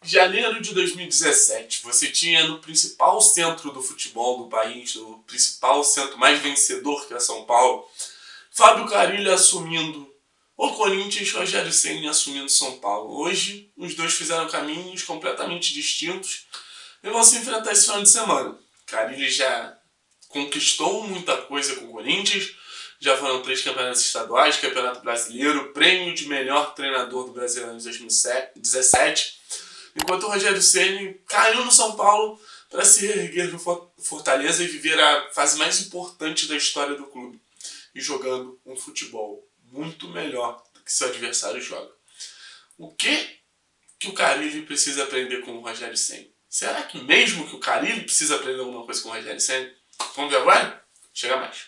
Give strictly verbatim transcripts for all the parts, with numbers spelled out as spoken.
Janeiro de dois mil e dezessete, você tinha no principal centro do futebol do país, no principal centro mais vencedor que é São Paulo, Fábio Carille assumindo o Corinthians, Rogério Ceni assumindo São Paulo. Hoje, os dois fizeram caminhos completamente distintos e vão se enfrentar esse final de semana. Carille já conquistou muita coisa com o Corinthians, já foram três campeonatos estaduais, campeonato brasileiro, prêmio de melhor treinador do Brasileiro em dois mil e dezessete, enquanto o Rogério Ceni caiu no São Paulo para se reerguer no Fortaleza e viver a fase mais importante da história do clube, e jogando um futebol muito melhor do que seu adversário joga. O que, que o Carille precisa aprender com o Rogério Ceni? Será que mesmo que o Carille precisa aprender alguma coisa com o Rogério Ceni? Vamos ver agora? Chega mais.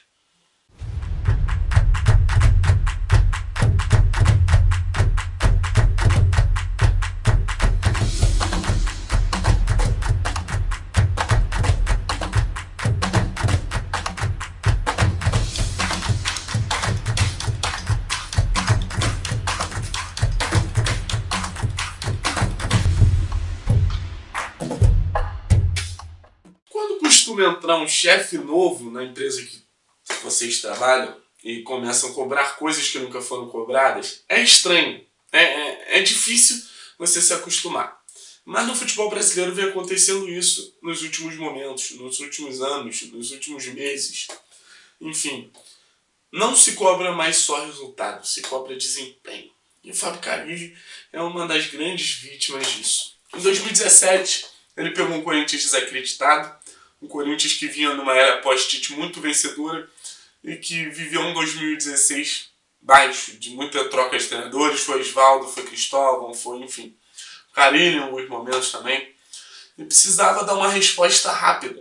Costuma entrar um chefe novo na empresa que vocês trabalham e começam a cobrar coisas que nunca foram cobradas, é estranho, é, é, é difícil você se acostumar. Mas no futebol brasileiro vem acontecendo isso nos últimos momentos, nos últimos anos, nos últimos meses. Enfim, não se cobra mais só resultado, se cobra desempenho. E o Fábio Carille é uma das grandes vítimas disso. Em dois mil e dezessete, ele pegou um Corinthians desacreditado, um Corinthians que vinha numa era pós-Tite muito vencedora e que viveu um dois mil e dezesseis baixo, de muita troca de treinadores. Foi Osvaldo, foi Cristóvão, foi, enfim, Carille em alguns momentos também. Ele precisava dar uma resposta rápida.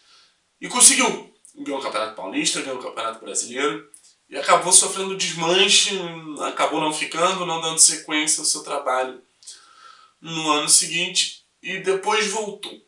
E conseguiu. Ganhou o Campeonato Paulista, ganhou o Campeonato Brasileiro e acabou sofrendo desmanche, acabou não ficando, não dando sequência ao seu trabalho no ano seguinte e depois voltou.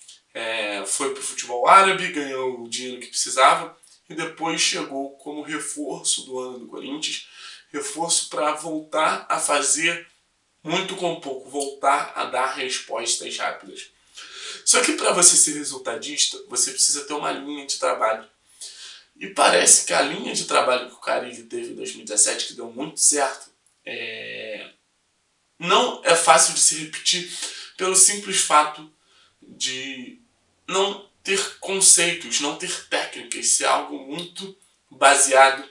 É, foi para o futebol árabe, ganhou o dinheiro que precisava e depois chegou como reforço do ano do Corinthians, reforço para voltar a fazer muito com pouco, voltar a dar respostas rápidas. Só que para você ser resultadista, você precisa ter uma linha de trabalho. E parece que a linha de trabalho que o Carille teve em dois mil e dezessete, que deu muito certo, é... não é fácil de se repetir pelo simples fato de não ter conceitos, não ter técnicas, ser algo muito baseado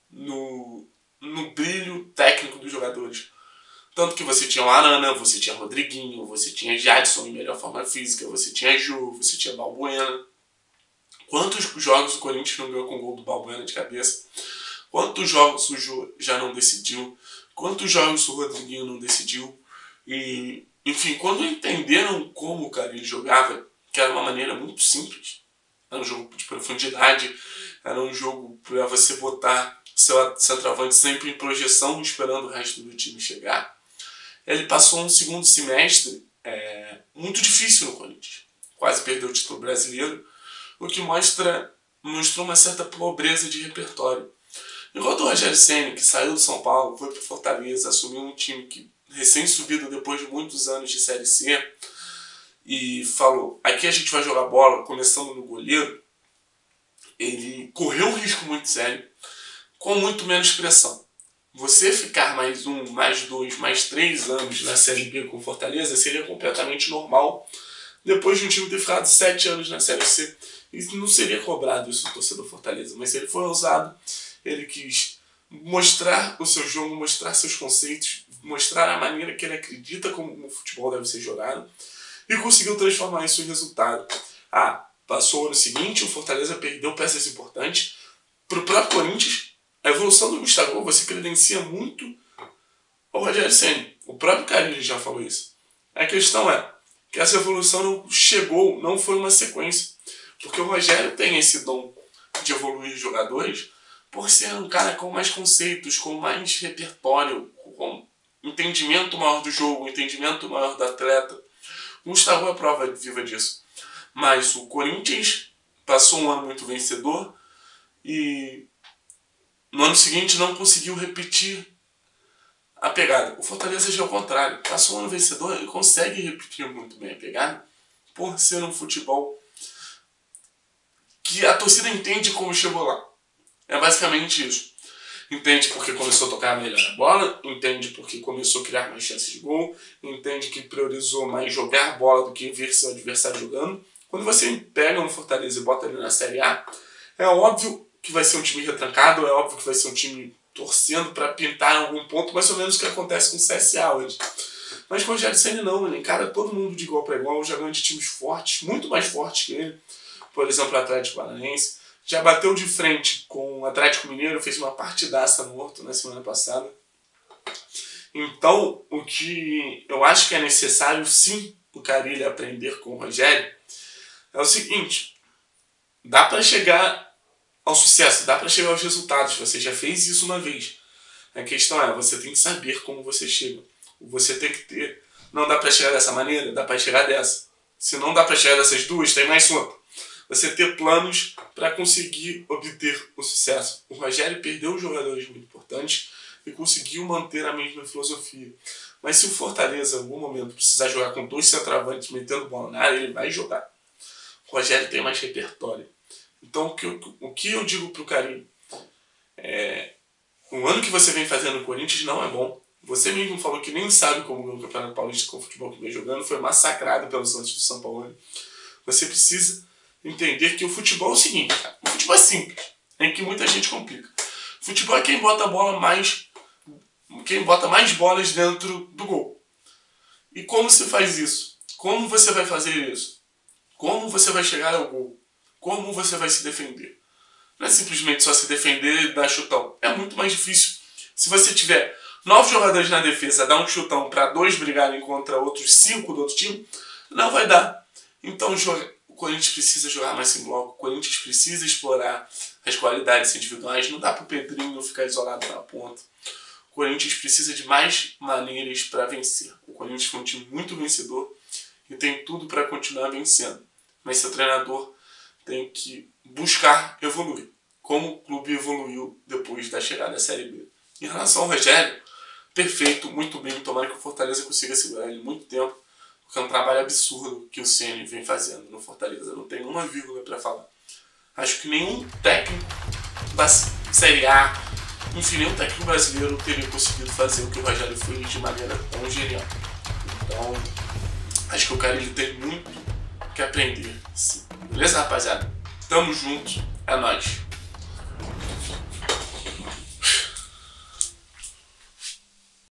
no, no brilho técnico dos jogadores. Tanto que você tinha o Arana, você tinha Rodriguinho, você tinha Jadson em melhor forma física, você tinha Jô, você tinha Balbuena. Quantos jogos o Corinthians não ganhou com o gol do Balbuena de cabeça? Quantos jogos o Jô já não decidiu? Quantos jogos o Rodriguinho não decidiu? E, enfim, quando entenderam como o Carille jogava, que era uma maneira muito simples, era um jogo de profundidade, era um jogo para você botar seu centroavante sempre em projeção, esperando o resto do time chegar. Ele passou um segundo semestre é, muito difícil no Corinthians. Quase perdeu o título brasileiro, o que mostra, mostrou uma certa pobreza de repertório. Enquanto o Rogério Ceni, que saiu do São Paulo, foi para o Fortaleza, assumiu um time que recém-subido depois de muitos anos de Série C, e falou, aqui a gente vai jogar bola, começando no goleiro, ele correu um risco muito sério, com muito menos pressão. Você ficar mais um, mais dois, mais três anos na Série B com Fortaleza seria completamente normal, depois de um time ter ficado sete anos na Série C. E não seria cobrado isso do torcedor Fortaleza, mas ele foi ousado, ele quis mostrar o seu jogo, mostrar seus conceitos, mostrar a maneira que ele acredita como o futebol deve ser jogado, e conseguiu transformar isso em resultado. Ah, passou o ano seguinte, o Fortaleza perdeu peças importantes. Para o próprio Corinthians, a evolução do Gustavo você credencia muito o Rogério Ceni. O próprio Carille já falou isso. A questão é que essa evolução não chegou, não foi uma sequência. Porque o Rogério tem esse dom de evoluir jogadores por ser um cara com mais conceitos, com mais repertório, com entendimento maior do jogo, entendimento maior do atleta. O Gustavo é a prova viva disso. Mas o Corinthians passou um ano muito vencedor e no ano seguinte não conseguiu repetir a pegada. O Fortaleza já é o contrário. Passou um ano vencedor e consegue repetir muito bem a pegada por ser um futebol que a torcida entende como chegou lá. É basicamente isso. Entende porque começou a tocar melhor a bola, entende porque começou a criar mais chances de gol, entende que priorizou mais jogar bola do que ver seu adversário jogando. Quando você pega um Fortaleza e bota ele na Série A, é óbvio que vai ser um time retrancado, é óbvio que vai ser um time torcendo para pintar em algum ponto, mais ou menos o que acontece com o C S A hoje. Mas com o Rogério Ceni não, ele encara todo mundo de igual para igual, jogando de times fortes, muito mais fortes que ele. Por exemplo, o Atlético Paranaense. Já bateu de frente com o Atlético Mineiro, fez uma partidaça no Horto na semana passada. Então, o que eu acho que é necessário, sim, o Carille aprender com o Rogério, é o seguinte: dá para chegar ao sucesso, dá para chegar aos resultados, você já fez isso uma vez. A questão é, você tem que saber como você chega. Você tem que ter... Não dá para chegar dessa maneira, dá para chegar dessa. Se não dá para chegar dessas duas, tem mais outra. Você ter planos para conseguir obter o sucesso. O Rogério perdeu jogadores muito importantes e conseguiu manter a mesma filosofia. Mas se o Fortaleza, em algum momento, precisar jogar com dois centroavantes metendo bola na área, ele vai jogar. O Rogério tem mais repertório. Então, o que eu, o que eu digo para o Carille é... O ano que você vem fazendo no Corinthians não é bom. Você mesmo falou que nem sabe como o Campeonato Paulista com o futebol que vem jogando. Foi massacrado pelos Santos do São Paulo. Você precisa entender que o futebol é o seguinte, cara. O futebol é simples, é que muita gente complica. O futebol é quem bota a bola mais, quem bota mais bolas dentro do gol. E como se faz isso? Como você vai fazer isso? Como você vai chegar ao gol? Como você vai se defender? Não é simplesmente só se defender e dar chutão. É muito mais difícil. Se você tiver nove jogadores na defesa, dar um chutão para dois brigarem contra outros cinco do outro time, não vai dar. Então, o Corinthians precisa jogar mais em bloco, o Corinthians precisa explorar as qualidades individuais, não dá para o Pedrinho ficar isolado na ponta. O Corinthians precisa de mais maneiras para vencer. O Corinthians foi um time muito vencedor e tem tudo para continuar vencendo. Mas seu treinador tem que buscar evoluir, como o clube evoluiu depois da chegada da Série B. Em relação ao Rogério, perfeito, muito bem, tomara que o Fortaleza consiga segurar ele muito tempo, porque é um trabalho absurdo que o Ceni vem fazendo no Fortaleza. Não tem uma vírgula para falar. Acho que nenhum técnico da Série A, enfim, nenhum técnico brasileiro teria conseguido fazer o que o Rogério fez de maneira tão genial. Então, acho que o cara ele tem muito que aprender. Sim. Beleza, rapaziada? Tamo junto. É nóis.